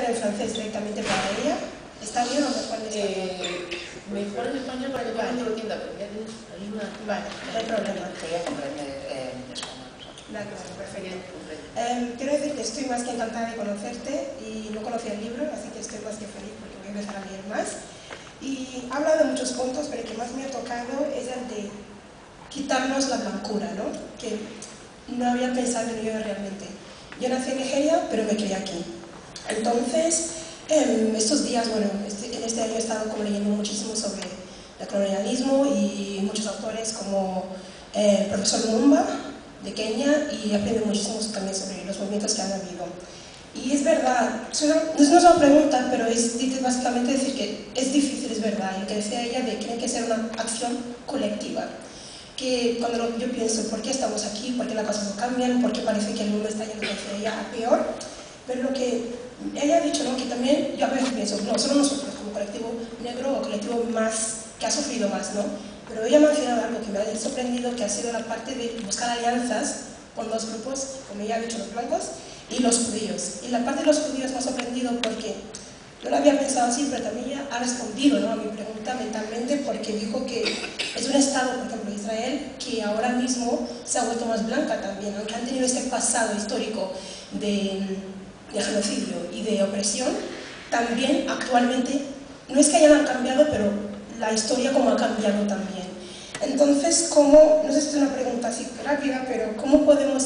en francés directamente para ella. ¿Está bien o mejor en español? Mejor en español para que todo el mundo lo entienda, pero ya tienes ahí una... Vale, no hay problema. Quería comprender español. De acuerdo, perfecto. Quiero decir que estoy más que encantada de conocerte y no conocía el libro, así que estoy más que feliz porque voy a empezar a leer más. Y ha hablado de muchos puntos, pero el que más me ha tocado es el de quitarnos la blancura, ¿no? Que no había pensado en ello realmente. Yo nací en Nigeria, pero me crié aquí. Entonces, estos días, bueno, en este año he estado como leyendo muchísimo sobre el colonialismo y muchos autores como el profesor Lumumba de Kenia, y aprendo muchísimo también sobre los movimientos que han habido. Y es verdad, no es una pregunta, pero es básicamente decir que es difícil, es verdad, y lo que decía ella de que tiene que ser una acción colectiva. Que cuando yo pienso, ¿por qué estamos aquí? ¿Por qué las cosas no cambian? ¿Por qué parece que el mundo está yendo hacia ella a peor? Pero lo que ella ha dicho, ¿no? Que también yo a veces pienso, no, solo nosotros como colectivo negro o colectivo más, que ha sufrido más, ¿no? Pero ella ha mencionado algo que me ha sorprendido, que ha sido la parte de buscar alianzas con dos grupos, como ella ha dicho, los blancos y los judíos. Y la parte de los judíos me ha sorprendido porque yo lo había pensado así, pero también ella ha respondido, ¿no?, a mi pregunta mentalmente, porque dijo que es un estado, por ejemplo, Israel, que ahora mismo se ha vuelto más blanca también, aunque han tenido este pasado histórico de genocidio y de opresión, también actualmente, no es que hayan cambiado, pero la historia como ha cambiado también. Entonces, ¿cómo, no sé si es una pregunta así rápida, pero cómo podemos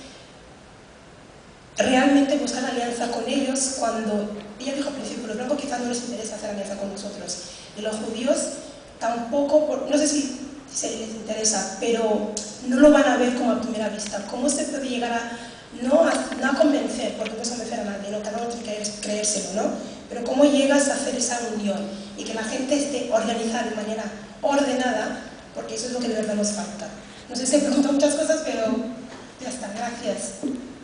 realmente buscar alianza con ellos cuando, ella dijo al principio, los blancos quizás no les interesa hacer alianza con nosotros, y los judíos tampoco, no sé si se les interesa, pero no lo van a ver como a primera vista? ¿Cómo se puede llegar a no a convencer, porque no puedes convencer a nadie, ¿no? Cada uno tiene que creérselo, ¿no? Pero ¿cómo llegas a hacer esa unión y que la gente esté organizada de manera ordenada? Porque eso es lo que de verdad nos falta. No sé si he preguntado muchas cosas, pero ya está, gracias.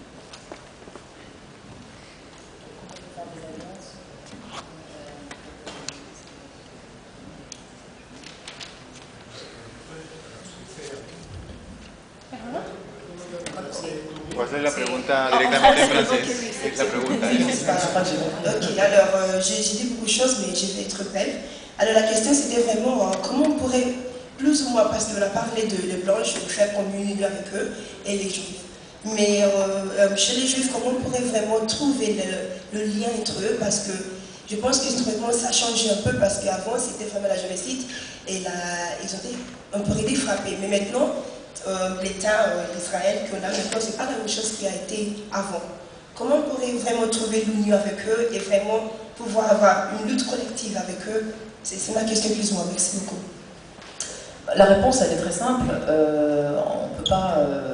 Pues es la pregunta directamente en francés. Es la pregunta. Ok, alors j'ai dit beaucoup de choses, mais je vais être brève. Alors la question c'était vraiment comment on pourrait, plus ou moins, parce qu'on a parlé de les blanches, de faire communion avec eux, et les juifs. Mais chez les juifs, comment on pourrait vraiment trouver le lien entre eux, parce que je pense que historiquement ça a changé un peu, parce qu'avant c'était vraiment la génocide, et là, ils ont été un peu frappés. Mais maintenant, l'État d'Israël qu'on a maintenant, c'est pas la même chose qui a été avant. Comment on pourrait vraiment trouver l'union avec eux et vraiment pouvoir avoir une lutte collective avec eux? C'est ma question plus ou moins. Merci beaucoup. La réponse, elle est très simple. On ne peut pas...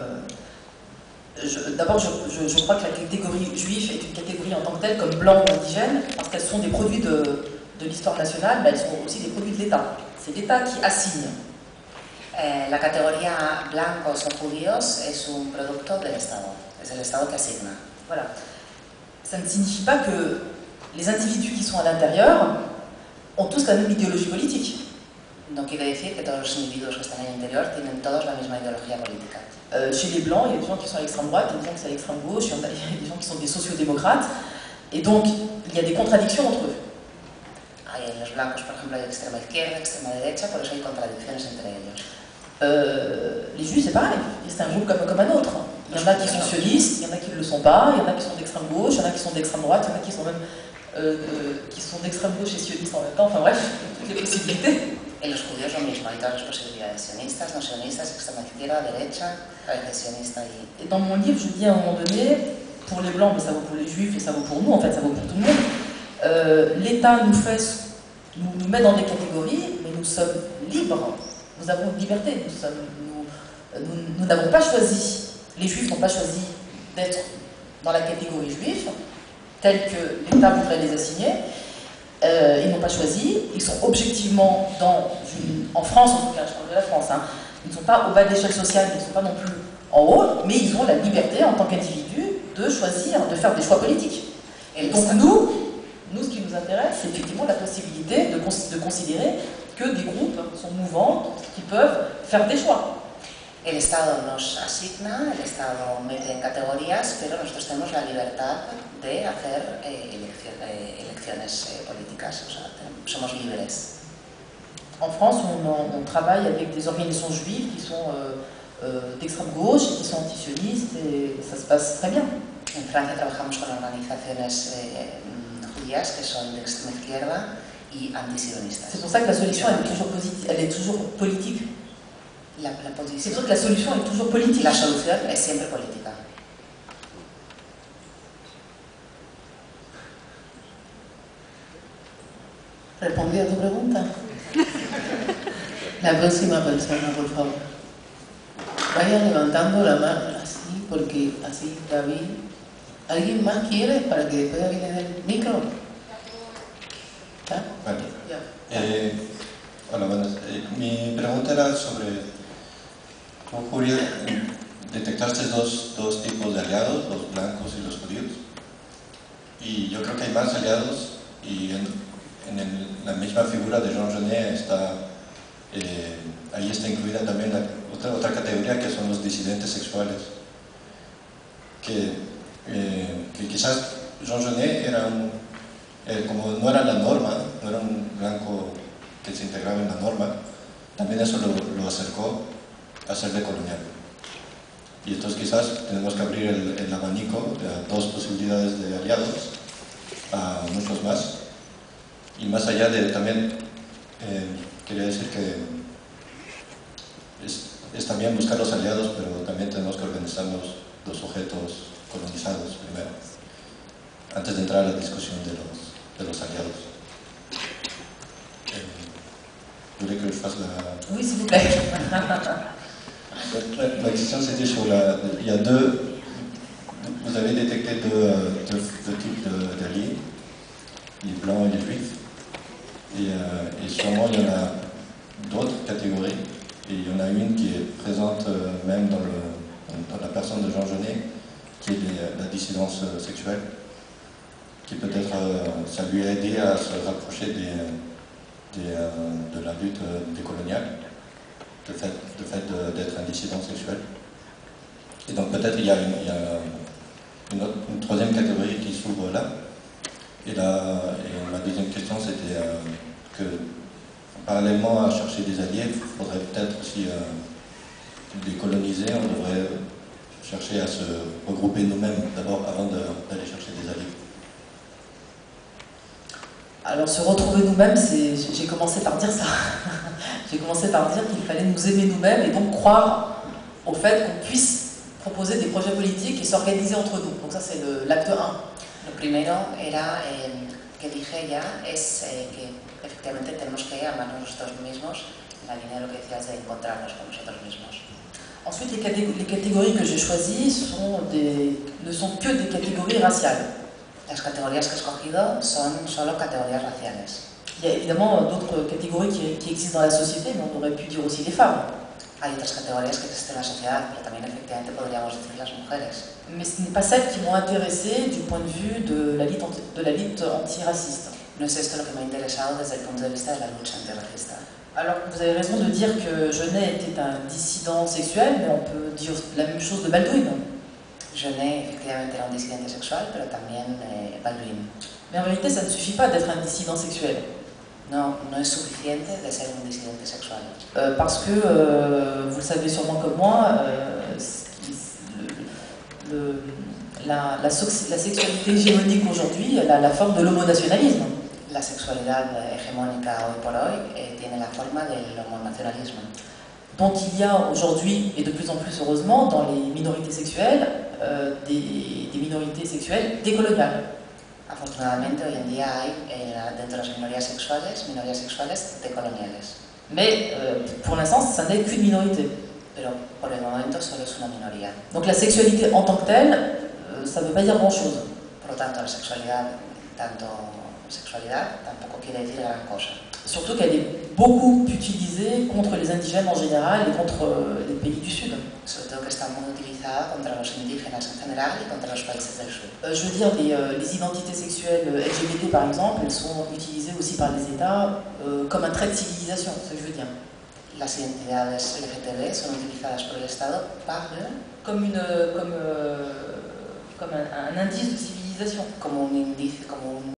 D'abord, je crois que la catégorie juive est une catégorie en tant que telle, comme blanc ou indigène, parce qu'elles sont des produits de l'histoire nationale, mais elles sont aussi des produits de l'État. C'est l'État qui assigne. La categoría blancos o judíos es un producto del Estado, es el Estado que asigna. Voilà. Ça ne signifie pas que les individus qui sont à l'intérieur ont tous la même idéologie politique. No quiere decir que todos los individuos que están en el interior tienen todos la misma ideología política. Chez les blancs, il y a des gens qui sont à l'extrême droite, il y a des gens qui sont à l'extrême gauche, il y a des gens qui sont des sociodémocrates, et donc il y a des contradictions entre eux. Hay en los blancos, por ejemplo, hay extrema izquierda, extrema derecha, por eso hay contradicciones entre ellos. Les juifs, c'est pareil, c'est un groupe comme un autre. Il y en a qui sont sionistes, il y en a qui ne le sont pas, il y en a qui sont d'extrême gauche, il y en a qui sont d'extrême droite, il y en a qui sont même d'extrême gauche et sionistes en même temps, enfin bref, toutes les possibilités. En los judíos lo mismo, hay todas las posibilidades, sionistas, no sionistas, extrema izquierda, derecha, sionista y... Et dans mon livre, je dis à un moment donné, pour les blancs, mais ça vaut pour les juifs et ça vaut pour nous, en fait ça vaut pour tout le monde, l'État nous met dans des catégories, mais nous sommes libres, nous avons une liberté, nous n'avons pas choisi, les juifs n'ont pas choisi d'être dans la catégorie juive, telle que l'État voudrait les assigner. Ils n'ont pas choisi, ils sont objectivement en France, en tout cas, je parle de la France, hein, ils ne sont pas au bas de l'échelle sociale, ils ne sont pas non plus en haut, mais ils ont la liberté en tant qu'individus de choisir, de faire des choix politiques. Et donc nous, ce qui nous intéresse, c'est effectivement la possibilité de considérer que des groupes sont mouvants, qui peuvent faire des choix. El Estado nos asigna, el Estado mete en categorías, pero nosotros tenemos la libertad de hacer elecciones políticas, o sea, somos libres. En France, on travaille avec des organisations juives qui sont d'extrême gauche et qui sont antisionistes et ça se passe très bien. En Francia trabajamos con organizaciones judías que son de extrema izquierda y antisionistas. C'est pour ça que la solution elle est toujours politique. C'est pour ça que la solution est toujours politique. La solución es siempre política. ¿Respondí a tu pregunta? La próxima persona, por favor. Vaya levantando la mano así, porque así David. ¿Alguien más quiere para que después David le dé el micro? ¿Está? Bueno. Ya. Hola, buenas. Mi pregunta era sobre, tú, Julia, detectaste dos tipos de aliados, los blancos y los judíos. Y yo creo que hay más aliados y en la misma figura de Jean Genet ahí está incluida también otra categoría que son los disidentes sexuales. Que quizás Jean Genet era como no era la norma, no era un blanco que se integraba en la norma, también eso lo acercó a ser decolonial. Y entonces quizás tenemos que abrir el abanico de dos posibilidades de aliados a muchos más. Y más allá de también, quería decir que es también buscar los aliados, pero también tenemos que organizarnos los sujetos colonizados primero, antes de entrar a la discusión de los aliados. Vous voulez que je fasse la... Oui, s'il vous plaît. La question c'était sur il y a vous avez détecté deux types d'alliés, les blancs et les juifs, et sûrement il y en a d'autres catégories, et il y en a une qui est présente même dans la personne de Jean Genet, qui est la dissidence sexuelle, qui peut-être ça lui a aidé à se rapprocher de la lutte décoloniale, le fait d'être un dissident sexuel. Et donc peut-être il y a une troisième catégorie qui s'ouvre là. Et ma deuxième question c'était que parallèlement à chercher des alliés, il faudrait peut-être aussi décoloniser, on devrait chercher à se regrouper nous-mêmes d'abord avant d'aller chercher des alliés. Alors se retrouver nous-mêmes, j'ai commencé par dire ça. J'ai commencé par dire qu'il fallait nous aimer nous-mêmes et donc croire au fait qu'on puisse proposer des projets politiques et s'organiser entre nous. Donc ça c'est l'acte 1. Lo primero era que dije ya es que efectivamente tenemos que amarnos nosotros mismos en la línea de lo que decías de encontrarnos con nosotros mismos. Ensuite, les catégories que j'ai choisies ne sont que des catégories raciales. Las categorías que he escogido son solo categorías raciales. Il y a évidemment d'autres catégories qui existent dans la société, mais on aurait pu dire aussi les femmes. Hay otras categorías que existen en la sociedad, pero también efectivamente podríamos decir las mujeres. Mais ce n'est pas celles qui m'ont intéressée du point de vue de la lutte antiraciste. No es esto lo que me ha interesado desde el punto de vista de la lucha antirracista. Alors, vous avez raison de dire que Genet était un dissident sexuel, mais on peut dire la même chose de Baldwin. Genet efectivamente era un disidente sexual, pero también Baldwin. Mais en vérité, ça ne suffit pas d'être un dissident sexuel. No es suficiente de ser un disidente sexual. Parce que, vous le savez sûrement comme moi, la sexualité hégémonique aujourd'hui, elle a la forme de l'homonationalisme. La sexualidad hegemónica hoy por hoy tiene la forma del homonacionalismo. Dont il y a aujourd'hui, et de plus en plus heureusement, dans les minorités sexuelles, des minorités sexuelles décoloniales. Afortunadamente hoy en día hay dentro de las minorías sexuales decoloniales. Mais pour l'instant, ça n'est qu'une minorité. Pero por el momento solo es una minoría. Donc la sexualité en tant que telle, ça ne veut pas dire grand-chose. Por lo tanto, la sexualidad tampoco quiere decir gran cosa. Surtout qu'elle est beaucoup utilisée contre les indigènes en général et contre les pays du Sud. Sobre todo que está muy utilizada contra los indígenas en general y contra los países del sur. Je veux dire, les identités sexuelles LGBT par exemple, elles sont utilisées aussi par les États comme un trait de civilisation, c'est ce que je veux dire. las identidades LGTB son utilizadas por el Estado comme un indice de civilisation. como un indicio, como un